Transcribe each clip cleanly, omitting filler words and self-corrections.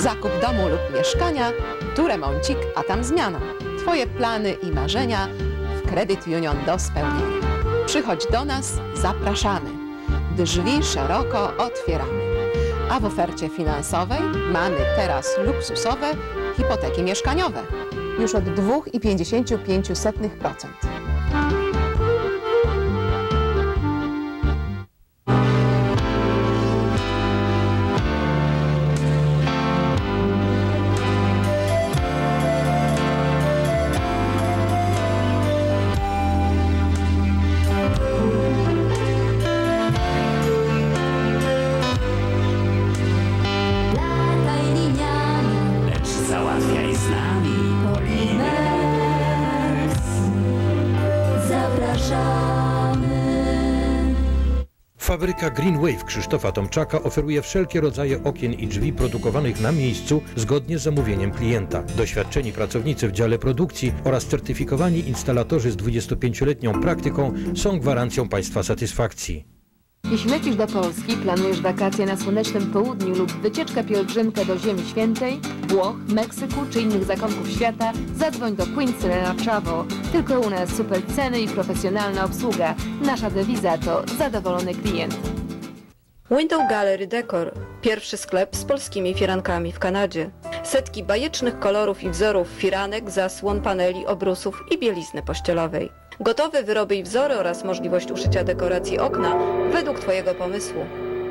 Zakup domu lub mieszkania, tu remoncik, a tam zmiana. Twoje plany i marzenia w Credit Union do spełnienia. Przychodź do nas, zapraszamy. Drzwi szeroko otwieramy. A w ofercie finansowej mamy teraz luksusowe hipoteki mieszkaniowe. Już od 2,55%. Fabryka Green Wave Krzysztofa Tomczaka oferuje wszelkie rodzaje okien i drzwi produkowanych na miejscu zgodnie z zamówieniem klienta. Doświadczeni pracownicy w dziale produkcji oraz certyfikowani instalatorzy z 25-letnią praktyką są gwarancją Państwa satysfakcji. Jeśli lecisz do Polski, planujesz wakacje na słonecznym południu lub wycieczkę pielgrzymkę do Ziemi Świętej, Włoch, Meksyku czy innych zakątków świata, zadzwoń do Queen Serena Travel. Tylko u nas super ceny i profesjonalna obsługa. Nasza dewiza to zadowolony klient. Window Gallery Decor. Pierwszy sklep z polskimi firankami w Kanadzie. Setki bajecznych kolorów i wzorów firanek, zasłon, paneli, obrusów i bielizny pościelowej. Gotowe wyroby i wzory oraz możliwość uszycia dekoracji okna według Twojego pomysłu.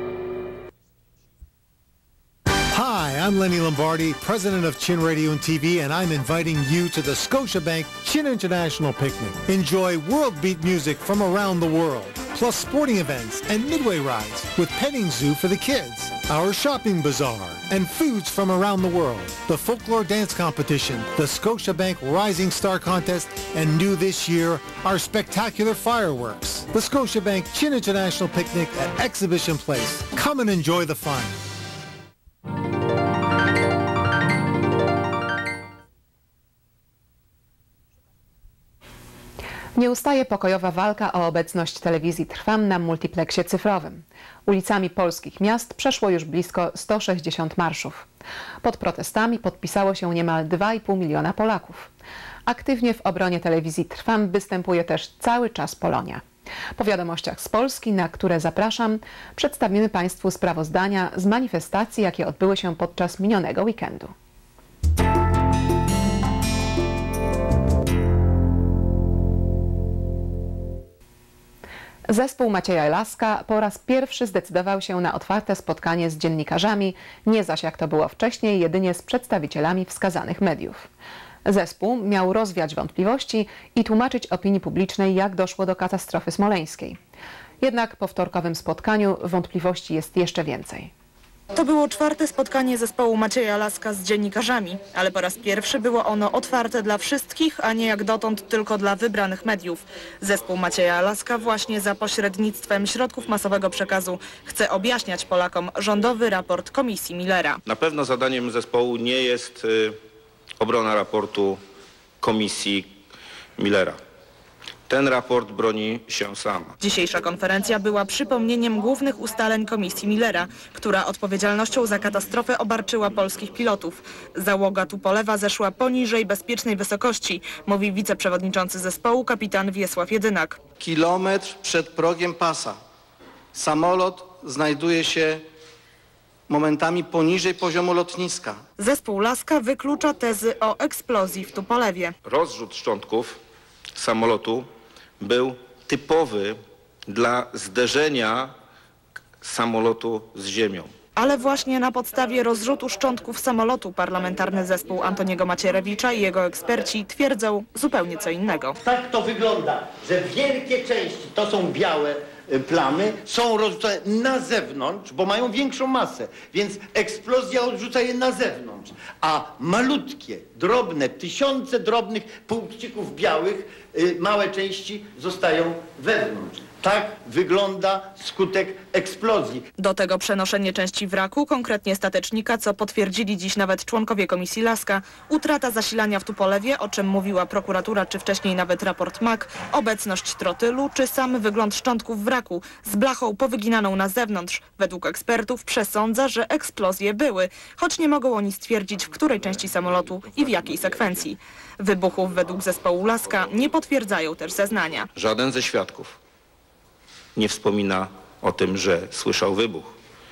Hi, I'm Lenny Lombardi, president of Chin Radio and TV, and I'm inviting you to the Scotiabank Chin International Picnic. Enjoy world beat music from around the world, plus sporting events and midway rides with petting zoo for the kids, our shopping bazaar, and foods from around the world, the folklore dance competition, the Scotiabank Rising Star Contest, and new this year, our spectacular fireworks. The Scotiabank Chin International Picnic at Exhibition Place. Come and enjoy the fun. Nie ustaje pokojowa walka o obecność telewizji Trwam na multipleksie cyfrowym. Ulicami polskich miast przeszło już blisko 160 marszów. Pod protestami podpisało się niemal 2,5 miliona Polaków. Aktywnie w obronie telewizji Trwam występuje też cały czas Polonia. Po wiadomościach z Polski, na które zapraszam, przedstawimy Państwu sprawozdania z manifestacji, jakie odbyły się podczas minionego weekendu. Zespół Macieja Laska po raz pierwszy zdecydował się na otwarte spotkanie z dziennikarzami, nie zaś jak to było wcześniej, jedynie z przedstawicielami wskazanych mediów. Zespół miał rozwiać wątpliwości i tłumaczyć opinii publicznej, jak doszło do katastrofy smoleńskiej. Jednak po wtorkowym spotkaniu wątpliwości jest jeszcze więcej. To było czwarte spotkanie zespołu Macieja Laska z dziennikarzami, ale po raz pierwszy było ono otwarte dla wszystkich, a nie jak dotąd tylko dla wybranych mediów. Zespół Macieja Laska właśnie za pośrednictwem środków masowego przekazu chce objaśniać Polakom rządowy raport Komisji Millera. Na pewno zadaniem zespołu nie jest obrona raportu Komisji Millera. Ten raport broni się sam. Dzisiejsza konferencja była przypomnieniem głównych ustaleń Komisji Millera, która odpowiedzialnością za katastrofę obarczyła polskich pilotów. Załoga Tupolewa zeszła poniżej bezpiecznej wysokości, mówi wiceprzewodniczący zespołu kapitan Wiesław Jedynak. Kilometr przed progiem pasa samolot znajduje się momentami poniżej poziomu lotniska. Zespół Laska wyklucza tezy o eksplozji w Tupolewie. Rozrzut szczątków samolotu był typowy dla zderzenia samolotu z ziemią. Ale właśnie na podstawie rozrzutu szczątków samolotu parlamentarny zespół Antoniego Macierewicza i jego eksperci twierdzą zupełnie co innego. Tak to wygląda, że wielkie części, to są białe plamy, są rozrzucane na zewnątrz, bo mają większą masę, więc eksplozja odrzuca je na zewnątrz, a malutkie, drobne, tysiące drobnych punkcików białych, małe części zostają wewnątrz. Tak wygląda skutek eksplozji. Do tego przenoszenie części wraku, konkretnie statecznika, co potwierdzili dziś nawet członkowie Komisji Laska, utrata zasilania w Tupolewie, o czym mówiła prokuratura, czy wcześniej nawet raport MAK, obecność trotylu, czy sam wygląd szczątków wraku z blachą powyginaną na zewnątrz. Według ekspertów przesądza, że eksplozje były, choć nie mogą oni stwierdzić, w której części samolotu i w jakiej sekwencji. Wybuchów według zespołu Laska nie potwierdzają też zeznania. Żaden ze świadków nie wspomina o tym, że słyszał wybuch.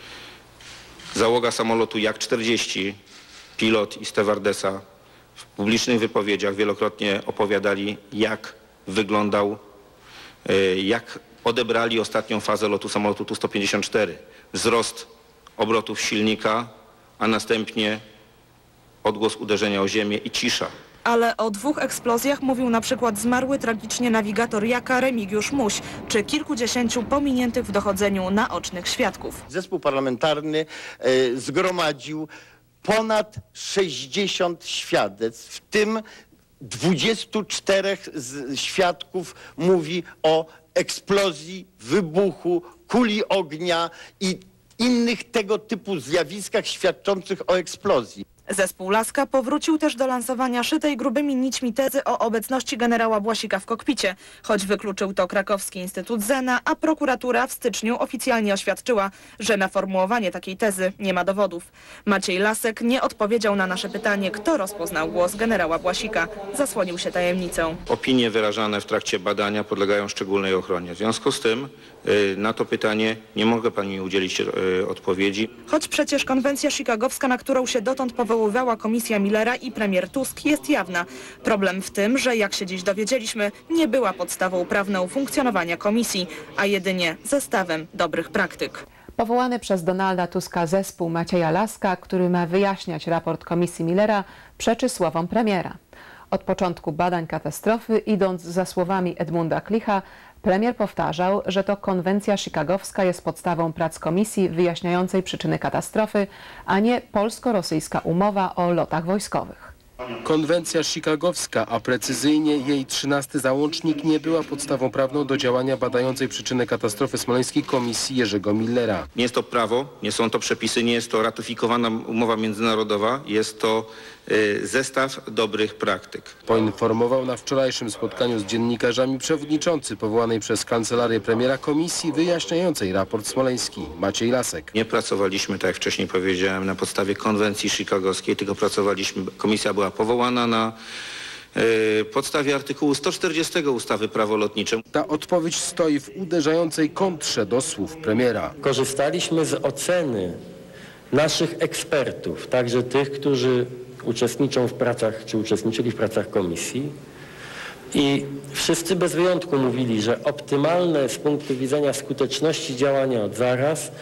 Załoga samolotu Jak-40, pilot i stewardesa w publicznych wypowiedziach wielokrotnie opowiadali, jak wyglądał, jak odebrali ostatnią fazę lotu samolotu Tu-154. Wzrost obrotów silnika, a następnie odgłos uderzenia o ziemię i cisza. Ale o 2 eksplozjach mówił na przykład zmarły tragicznie nawigator Jaka Remigiusz Muś, czy kilkudziesięciu pominiętych w dochodzeniu naocznych świadków. Zespół parlamentarny zgromadził ponad 60 świadectw, w tym 24 świadków mówi o eksplozji, wybuchu, kuli ognia i innych tego typu zjawiskach świadczących o eksplozji. Zespół Laska powrócił też do lansowania szytej grubymi nićmi tezy o obecności generała Błasika w kokpicie, choć wykluczył to Krakowski Instytut Zena, a prokuratura w styczniu oficjalnie oświadczyła, że na formułowanie takiej tezy nie ma dowodów. Maciej Lasek nie odpowiedział na nasze pytanie, kto rozpoznał głos generała Błasika. Zasłonił się tajemnicą. Opinie wyrażane w trakcie badania podlegają szczególnej ochronie. W związku z tym na to pytanie nie mogę pani udzielić odpowiedzi. Choć przecież konwencja chicagowska, na którą się dotąd powoływała komisja Millera i premier Tusk, jest jawna. Problem w tym, że jak się dziś dowiedzieliśmy, nie była podstawą prawną funkcjonowania komisji, a jedynie zestawem dobrych praktyk. Powołany przez Donalda Tuska zespół Macieja Laska, który ma wyjaśniać raport komisji Millera, przeczy słowom premiera. Od początku badań katastrofy, idąc za słowami Edmunda Klicha, premier powtarzał, że to konwencja chicagowska jest podstawą prac komisji wyjaśniającej przyczyny katastrofy, a nie polsko-rosyjska umowa o lotach wojskowych. Konwencja chicagowska, a precyzyjnie jej 13 załącznik, nie była podstawą prawną do działania badającej przyczynę katastrofy smoleńskiej komisji Jerzego Millera. Nie jest to prawo, nie są to przepisy, nie jest to ratyfikowana umowa międzynarodowa, jest to zestaw dobrych praktyk. Poinformował na wczorajszym spotkaniu z dziennikarzami przewodniczący powołanej przez kancelarię premiera komisji wyjaśniającej raport smoleński Maciej Lasek. Nie pracowaliśmy, tak jak wcześniej powiedziałem, na podstawie konwencji chicagowskiej, tylko pracowaliśmy, komisja była powołana na podstawie artykułu 140 ustawy Prawo lotnicze. Ta odpowiedź stoi w uderzającej kontrze do słów premiera. Korzystaliśmy z oceny naszych ekspertów, także tych, którzy uczestniczą w pracach, czy uczestniczyli w pracach komisji, i wszyscy bez wyjątku mówili, że optymalne z punktu widzenia skuteczności działania od zaraz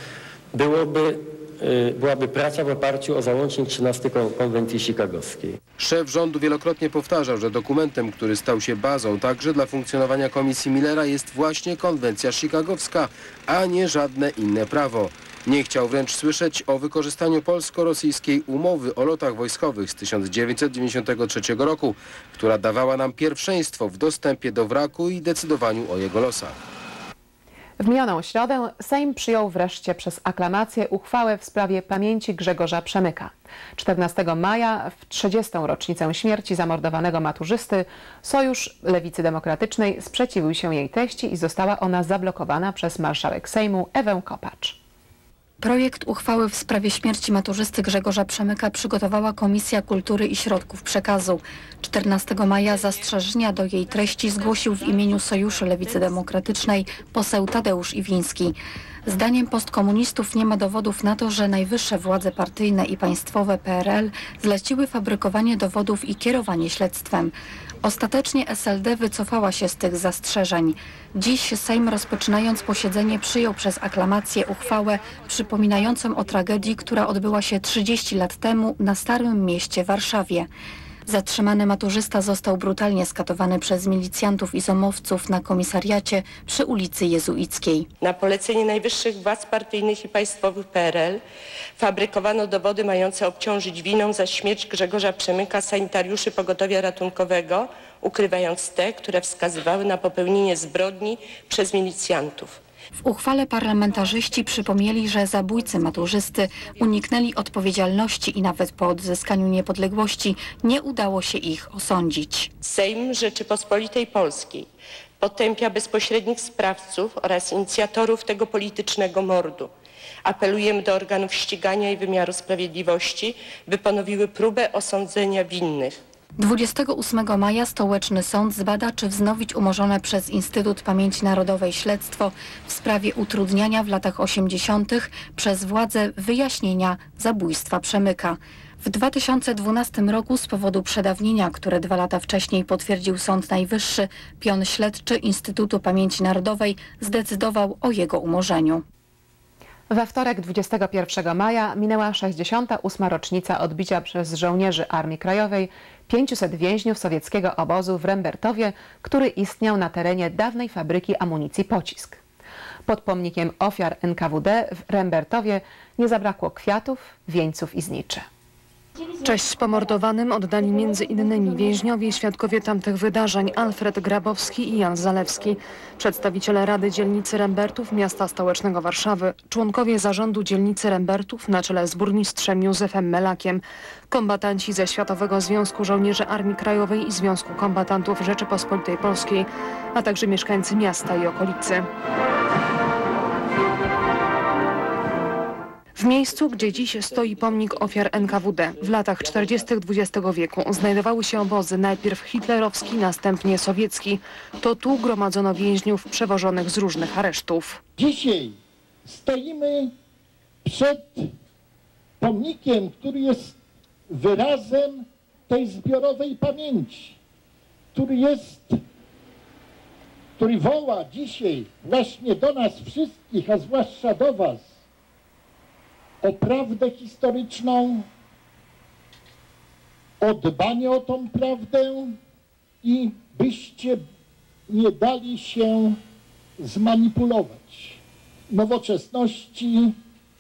byłaby praca w oparciu o załącznik 13 konwencji chicagowskiej. Szef rządu wielokrotnie powtarzał, że dokumentem, który stał się bazą także dla funkcjonowania komisji Millera, jest właśnie konwencja chicagowska, a nie żadne inne prawo. Nie chciał wręcz słyszeć o wykorzystaniu polsko-rosyjskiej umowy o lotach wojskowych z 1993 roku, która dawała nam pierwszeństwo w dostępie do wraku i decydowaniu o jego losach. W minioną środę Sejm przyjął wreszcie przez aklamację uchwałę w sprawie pamięci Grzegorza Przemyka. 14 maja, w 30. rocznicę śmierci zamordowanego maturzysty, Sojusz Lewicy Demokratycznej sprzeciwił się jej treści i została ona zablokowana przez marszałek Sejmu Ewę Kopacz. Projekt uchwały w sprawie śmierci maturzysty Grzegorza Przemyka przygotowała Komisja Kultury i Środków Przekazu. 14 maja zastrzeżenia do jej treści zgłosił w imieniu Sojuszu Lewicy Demokratycznej poseł Tadeusz Iwiński. Zdaniem postkomunistów nie ma dowodów na to, że najwyższe władze partyjne i państwowe PRL zleciły fabrykowanie dowodów i kierowanie śledztwem. Ostatecznie SLD wycofała się z tych zastrzeżeń. Dziś Sejm, rozpoczynając posiedzenie, przyjął przez aklamację uchwałę przypominającą o tragedii, która odbyła się 30 lat temu na Starym Mieście w Warszawie. Zatrzymany maturzysta został brutalnie skatowany przez milicjantów i zomowców na komisariacie przy ulicy Jezuickiej. Na polecenie najwyższych władz partyjnych i państwowych PRL fabrykowano dowody mające obciążyć winą za śmierć Grzegorza Przemyka sanitariuszy pogotowia ratunkowego, ukrywając te, które wskazywały na popełnienie zbrodni przez milicjantów. W uchwale parlamentarzyści przypomnieli, że zabójcy maturzysty uniknęli odpowiedzialności i nawet po odzyskaniu niepodległości nie udało się ich osądzić. Sejm Rzeczypospolitej Polskiej potępia bezpośrednich sprawców oraz inicjatorów tego politycznego mordu. Apelujemy do organów ścigania i wymiaru sprawiedliwości, by ponowiły próbę osądzenia winnych. 28 maja Stołeczny Sąd zbada, czy wznowić umorzone przez Instytut Pamięci Narodowej śledztwo w sprawie utrudniania w latach 80. przez władze wyjaśnienia zabójstwa Przemyka. W 2012 roku z powodu przedawnienia, które 2 lata wcześniej potwierdził Sąd Najwyższy, pion śledczy Instytutu Pamięci Narodowej zdecydował o jego umorzeniu. We wtorek 21 maja minęła 68. rocznica odbicia przez żołnierzy Armii Krajowej 500 więźniów sowieckiego obozu w Rembertowie, który istniał na terenie dawnej fabryki amunicji Pocisk. Pod pomnikiem ofiar NKWD w Rembertowie nie zabrakło kwiatów, wieńców i zniczy. Cześć pomordowanym oddali m.in. więźniowie i świadkowie tamtych wydarzeń Alfred Grabowski i Jan Zalewski, przedstawiciele Rady Dzielnicy Rembertów miasta stołecznego Warszawy, członkowie zarządu dzielnicy Rembertów na czele z burmistrzem Józefem Melakiem, kombatanci ze Światowego Związku Żołnierzy Armii Krajowej i Związku Kombatantów Rzeczypospolitej Polskiej, a także mieszkańcy miasta i okolicy. W miejscu, gdzie dziś stoi pomnik ofiar NKWD, w latach 40. XX wieku znajdowały się obozy, najpierw hitlerowski, następnie sowiecki. To tu gromadzono więźniów przewożonych z różnych aresztów. Dzisiaj stoimy przed pomnikiem, który jest wyrazem tej zbiorowej pamięci, który woła dzisiaj właśnie do nas wszystkich, a zwłaszcza do was, o prawdę historyczną, o dbanie o tą prawdę i byście nie dali się zmanipulować nowoczesności,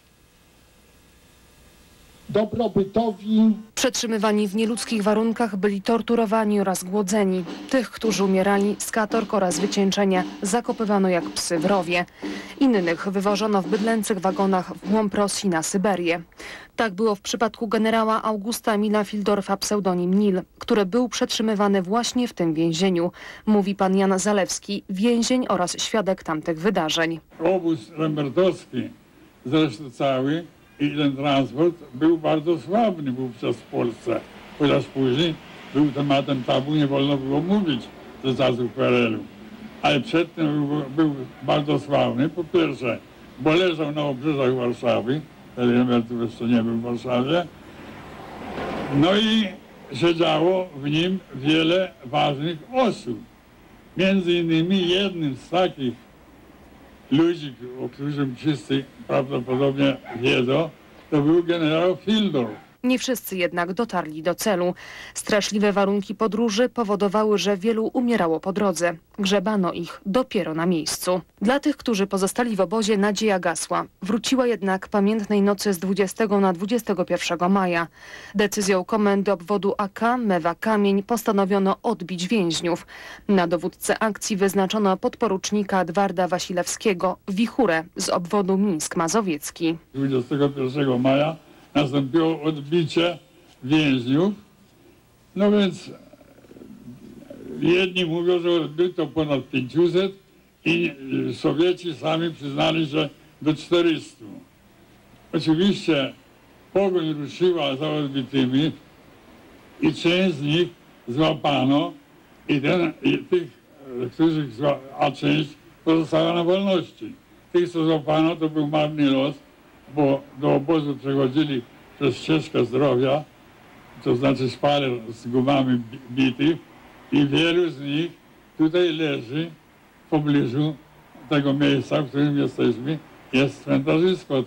dobrobytowi. Przetrzymywani w nieludzkich warunkach byli torturowani oraz głodzeni. Tych, którzy umierali z katorg oraz wycieńczenia, zakopywano jak psy w rowie. Innych wywożono w bydlęcych wagonach w głąb Rosji na Syberię. Tak było w przypadku generała Augusta Emila Fildorfa pseudonim Nil, który był przetrzymywany właśnie w tym więzieniu. Mówi pan Jan Zalewski, więzień oraz świadek tamtych wydarzeń. Obóz rembertowski, zresztą cały, i ten transport był bardzo sławny wówczas w Polsce, chociaż później był tematem tabu, nie wolno było mówić ze czasów PRL-u. Ale przedtem był bardzo sławny, po pierwsze, bo leżał na obrzeżach Warszawy, wtedy Rembertów jeszcze nie był w Warszawie, no i siedziało w nim wiele ważnych osób. Między innymi jednym z takich ludzi, o którym wszyscy prawdopodobnie wiedzą, to był generał Fildorf. Nie wszyscy jednak dotarli do celu. Straszliwe warunki podróży powodowały, że wielu umierało po drodze. Grzebano ich dopiero na miejscu. Dla tych, którzy pozostali w obozie, nadzieja gasła. Wróciła jednak pamiętnej nocy z 20 na 21 maja. Decyzją komendy obwodu AK Mewa Kamień postanowiono odbić więźniów. Na dowódcę akcji wyznaczono podporucznika Edwarda Wasilewskiego, wichurę z obwodu Mińsk Mazowiecki. 21 maja nastąpiło odbicie więźniów, no więc jedni mówią, że odbyto ponad 500 i Sowieci sami przyznali, że do 400. Oczywiście pogoń ruszyła za odbitymi i część z nich złapano a część pozostała na wolności. Tych, co złapano, to był marny los, bo do obozu przechodzili przez ścieżkę zdrowia, to znaczy szpaler z gumami bitych i wielu z nich tutaj leży w pobliżu tego miejsca, w którym jesteśmy. Jest cmentarzysko to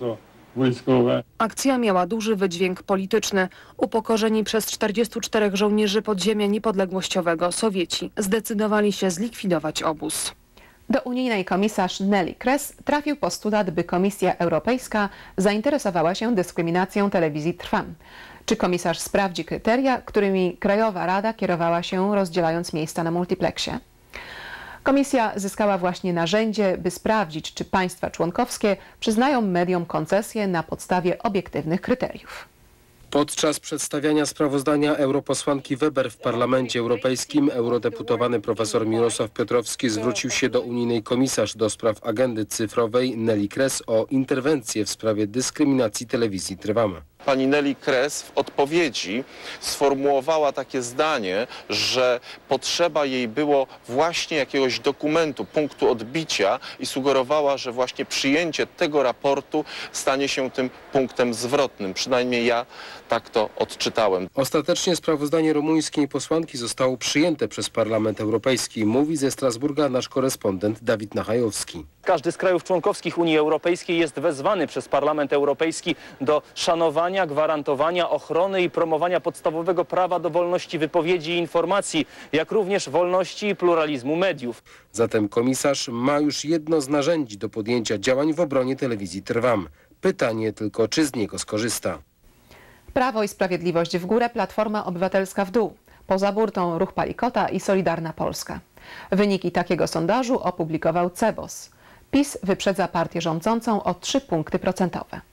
wojskowe. Akcja miała duży wydźwięk polityczny. Upokorzeni przez 44 żołnierzy podziemia niepodległościowego Sowieci zdecydowali się zlikwidować obóz. Do unijnej komisarz Nelly Kroes trafił postulat, by Komisja Europejska zainteresowała się dyskryminacją telewizji Trwam. Czy komisarz sprawdzi kryteria, którymi Krajowa Rada kierowała się, rozdzielając miejsca na multipleksie? Komisja zyskała właśnie narzędzie, by sprawdzić, czy państwa członkowskie przyznają mediom koncesje na podstawie obiektywnych kryteriów. Podczas przedstawiania sprawozdania europosłanki Weber w Parlamencie Europejskim eurodeputowany profesor Mirosław Piotrowski zwrócił się do unijnej komisarz do spraw agendy cyfrowej Nelly Kroes o interwencję w sprawie dyskryminacji telewizji Trwam. Pani Nelly Kroes w odpowiedzi sformułowała takie zdanie, że potrzeba jej było właśnie jakiegoś dokumentu, punktu odbicia i sugerowała, że właśnie przyjęcie tego raportu stanie się tym punktem zwrotnym. Przynajmniej ja tak to odczytałem. Ostatecznie sprawozdanie rumuńskiej posłanki zostało przyjęte przez Parlament Europejski, mówi ze Strasburga nasz korespondent Dawid Nachajowski. Każdy z krajów członkowskich Unii Europejskiej jest wezwany przez Parlament Europejski do szanowania, gwarantowania, ochrony i promowania podstawowego prawa do wolności wypowiedzi i informacji, jak również wolności i pluralizmu mediów. Zatem komisarz ma już jedno z narzędzi do podjęcia działań w obronie telewizji Trwam. Pytanie tylko, czy z niego skorzysta. Prawo i Sprawiedliwość w górę, Platforma Obywatelska w dół. Poza burtą Ruch Palikota i Solidarna Polska. Wyniki takiego sondażu opublikował CBOS. PiS wyprzedza partię rządzącą o 3 punkty procentowe.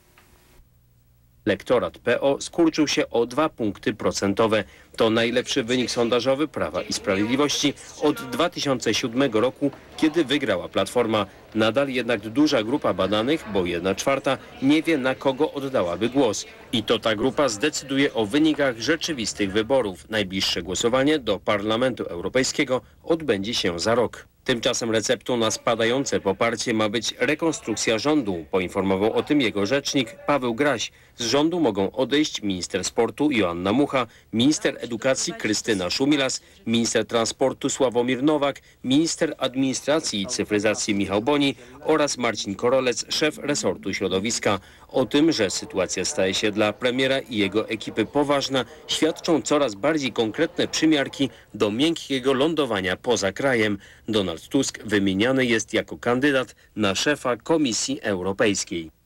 Elektorat PO skurczył się o 2 punkty procentowe. To najlepszy wynik sondażowy Prawa i Sprawiedliwości od 2007 roku, kiedy wygrała Platforma. Nadal jednak duża grupa badanych, bo 1/4, nie wie, na kogo oddałaby głos. I to ta grupa zdecyduje o wynikach rzeczywistych wyborów. Najbliższe głosowanie do Parlamentu Europejskiego odbędzie się za rok. Tymczasem receptą na spadające poparcie ma być rekonstrukcja rządu. Poinformował o tym jego rzecznik Paweł Graś. Z rządu mogą odejść minister sportu Joanna Mucha, minister edukacji Krystyna Szumilas, minister transportu Sławomir Nowak, minister administracji i cyfryzacji Michał Boni oraz Marcin Korolec, szef resortu środowiska. O tym, że sytuacja staje się dla premiera i jego ekipy poważna, świadczą coraz bardziej konkretne przymiarki do miękkiego lądowania poza krajem. Donald Tusk wymieniany jest jako kandydat na szefa Komisji Europejskiej.